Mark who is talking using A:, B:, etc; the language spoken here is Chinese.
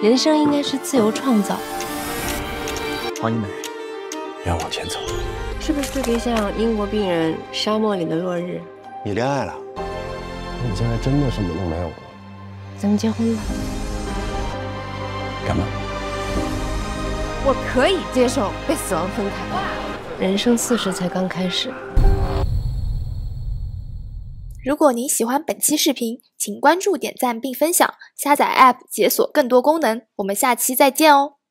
A: 人生应该是自由创造。
B: 黄一梅，要往前走。
A: 是不是特别像英国病人沙漠里的落日？
C: 你恋爱了？
B: 你现在真的什么都没有了？
A: 咱们结婚吧。
B: 干嘛？
A: 我可以接受被死亡分开。人生40才刚开始。
D: 如果您喜欢本期视频，请关注、点赞并分享，下载 App 解锁更多功能。我们下期再见哦。